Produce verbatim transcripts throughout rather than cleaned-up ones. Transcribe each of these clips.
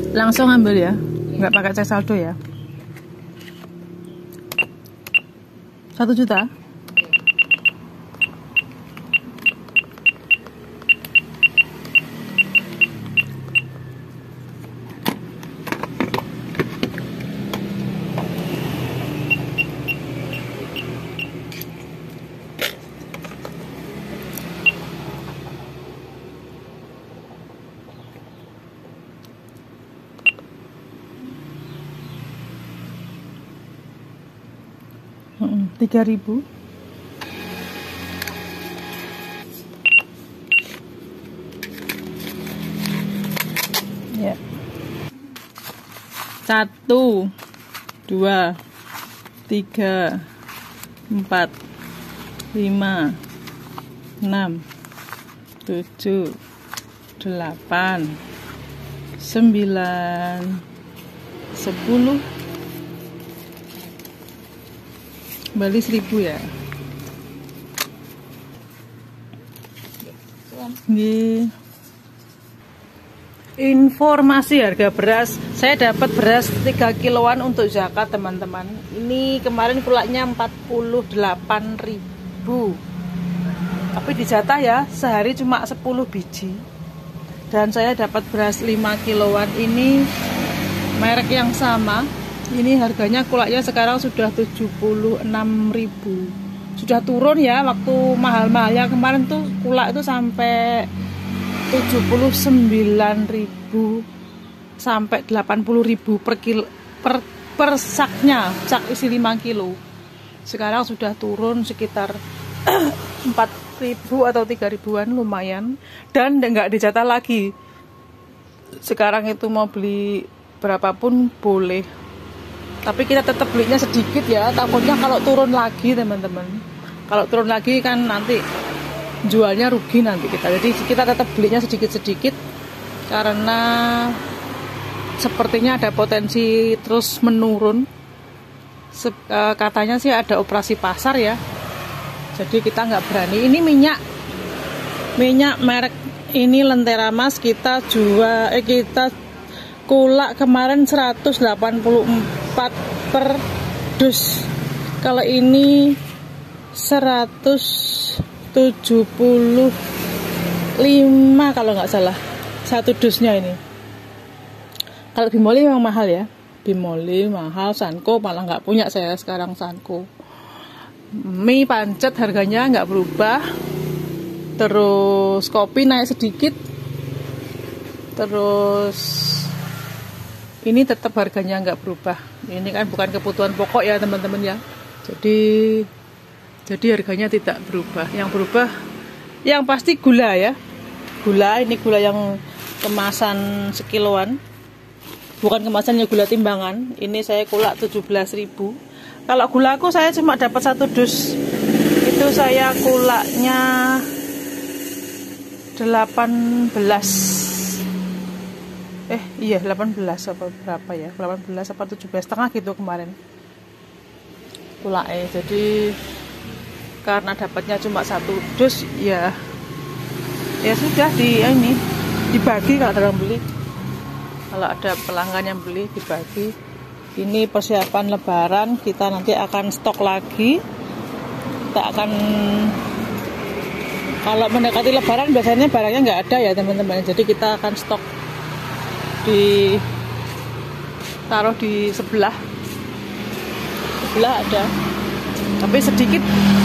Langsung ambil ya, nggak pakai cek saldo ya. Satu juta. Tiga ribu. Ya. Satu, dua, tiga, empat, lima, enam, tujuh, delapan, sembilan, sepuluh. Bali seribu ya. Ini informasi harga beras. Saya dapat beras tiga kiloan untuk zakat teman-teman. Ini kemarin kulaknya empat puluh delapan ribu. Tapi dijatah ya, sehari cuma sepuluh biji. Dan saya dapat beras lima kiloan ini merek yang sama. Ini harganya kulaknya sekarang sudah tujuh puluh enam ribu. Sudah turun ya, waktu mahal-mahalnya kemarin tuh kulak itu sampai tujuh puluh sembilan ribu sampai delapan puluh ribu per kilo, per, per saknya, sak isi lima kilo. Sekarang sudah turun sekitar empat ribu atau tiga ribuan, lumayan. Dan nggak dijatah lagi. Sekarang itu mau beli berapapun boleh. Tapi kita tetap belinya sedikit ya, takutnya kalau turun lagi teman-teman. Kalau turun lagi kan nanti jualnya rugi nanti kita. Jadi kita tetap belinya sedikit-sedikit karena sepertinya ada potensi terus menurun. Se uh, katanya sih ada operasi pasar ya. Jadi kita nggak berani. Ini minyak minyak merek ini Lentera Mas kita jual eh kita kulak kemarin seratus delapan puluh empat per dus. Kalau ini seratus tujuh puluh lima kalau nggak salah satu dusnya ini. Kalau Bimoli memang mahal ya. Bimoli mahal, Sanko malah nggak punya saya sekarang Sanko. Mie pancet harganya nggak berubah. Terus kopi naik sedikit. Terus ini tetap harganya nggak berubah. Ini kan bukan kebutuhan pokok ya teman-teman ya. Jadi jadi harganya tidak berubah. Yang berubah yang pasti gula ya. Gula ini gula yang kemasan sekiloan. Bukan kemasannya gula timbangan. Ini saya kulak tujuh belas ribu. Kalau gula aku saya cuma dapat satu dus. Itu saya kulaknya delapan belas. Eh iya delapan belas apa berapa ya, delapan belas apa tujuh belas setengah gitu kemarin kulaknya. Jadi karena dapatnya cuma satu dus ya ya sudah di ini dibagi kalau ada yang beli, kalau ada pelanggan yang beli dibagi. Ini persiapan lebaran, kita nanti akan stok lagi. Kita akan kalau mendekati lebaran biasanya barangnya nggak ada ya teman-teman, jadi kita akan stok di taruh di sebelah sebelah ada tapi sedikit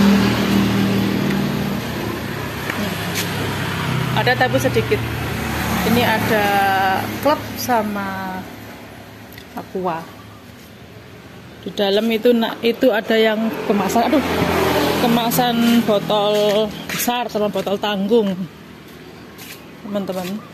ada tapi sedikit. Ini ada klub sama aqua di dalam itu. Nah itu ada yang kemasan, aduh kemasan botol besar sama botol tanggung teman-teman.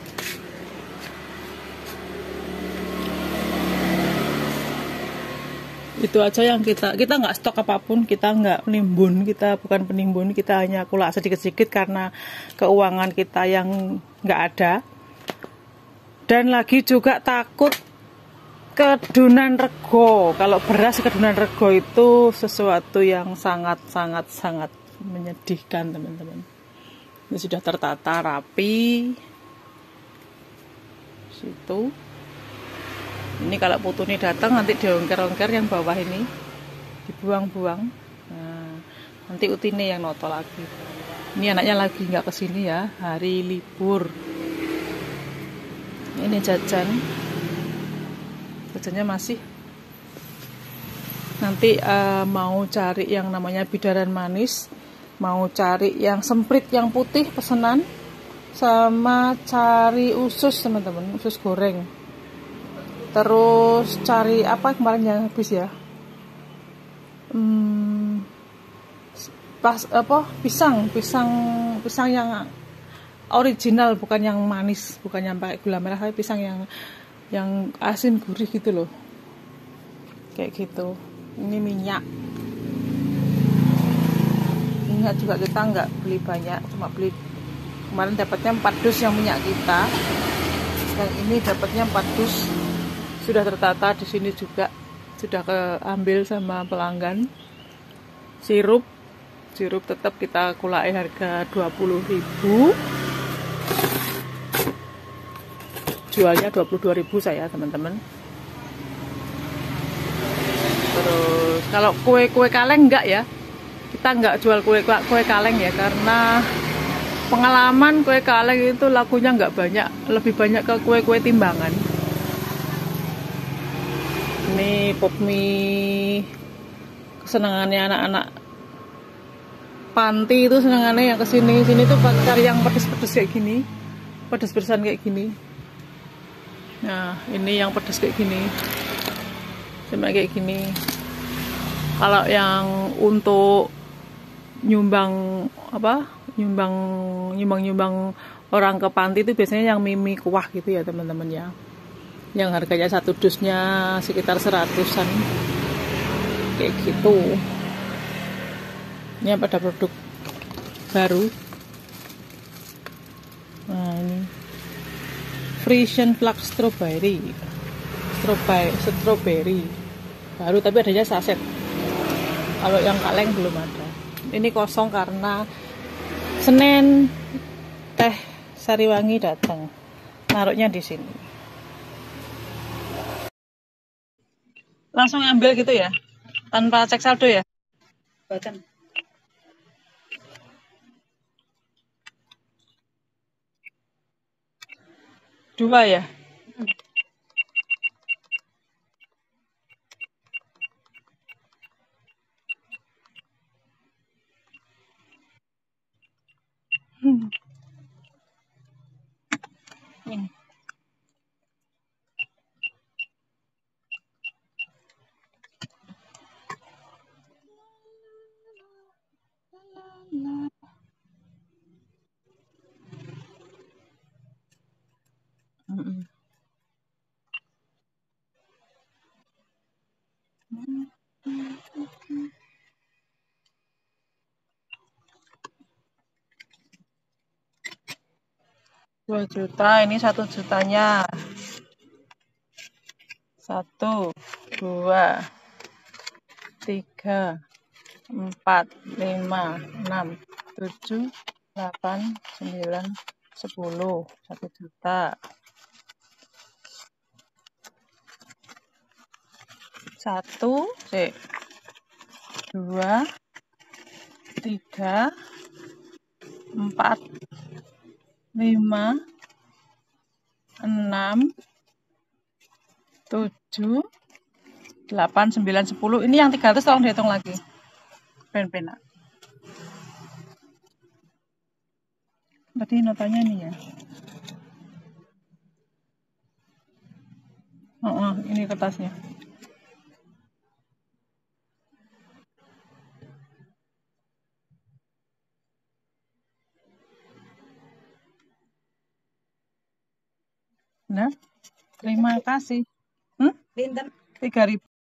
Itu aja yang kita kita nggak stok apapun, kita nggak penimbun, kita bukan penimbun, kita hanya kulak sedikit-sedikit karena keuangan kita yang nggak ada. Dan lagi juga takut kedunan rego. Kalau beras kedunan rego itu sesuatu yang sangat-sangat sangat menyedihkan teman-teman. Ini sudah tertata rapi. Situ. Ini kalau putu ini datang nanti diongker-ongker yang bawah ini dibuang-buang. Nah, nanti Utine yang noto lagi. Ini anaknya lagi nggak kesini ya, hari libur. Ini jajan, jajannya masih. Nanti uh, mau cari yang namanya bidaran manis, mau cari yang semprit yang putih pesanan, sama cari usus teman-teman, usus goreng. Terus cari apa kemarin yang habis ya? Hmm, pas apa? Pisang, pisang, pisang yang original, bukan yang manis, bukan yang pakai gula merah, tapi pisang yang yang asin gurih gitu loh. Kayak gitu. Ini minyak. Minyak juga kita nggak beli banyak, cuma beli kemarin dapatnya empat dus yang minyak kita. Yang ini dapatnya empat dus. Sudah tertata di sini juga, sudah keambil sama pelanggan. Sirup, sirup tetap kita kulai harga dua puluh ribu. Jualnya dua puluh dua ribu saya, teman-teman. Terus kalau kue-kue kaleng enggak ya. Kita enggak jual kue kue kaleng ya, karena pengalaman kue kaleng itu lakunya enggak banyak, lebih banyak ke kue-kue timbangan. Ini pop mie kesenangannya anak-anak panti itu, senangannya yang kesini sini tuh cari yang pedes-pedes kayak gini, pedes-pedesan kayak gini. Nah ini yang pedes kayak gini, cuma kayak gini. Kalau yang untuk nyumbang apa nyumbang nyumbang nyumbang orang ke panti itu biasanya yang mie kuah gitu ya teman-teman ya, yang harganya satu dusnya sekitar seratusan kayak gitu. Ini pada produk baru. Nah ini Frisian Flux Strawberry, strawberry strawberry baru tapi adanya saset. Kalau yang kaleng belum ada. Ini kosong karena Senin Teh Sariwangi datang, naruhnya di sini. Langsung ambil gitu ya, tanpa cek saldo ya? Bahkan. Dua ya? Hmm. Ini. Mm-mm. Dua juta, ini satu jutanya. Satu, dua, tiga, empat, lima, enam, tujuh, delapan, sembilan, sepuluh, satu juta. Satu, C, dua, tiga, empat, lima, enam, tujuh, delapan, sembilan, sepuluh. Ini yang tiga ratus tolong dihitung lagi. Pen-pena. Berarti notanya nih ya. Oh, oh, ini kertasnya. Nah, terima kasih. Hmm? tiga ribu.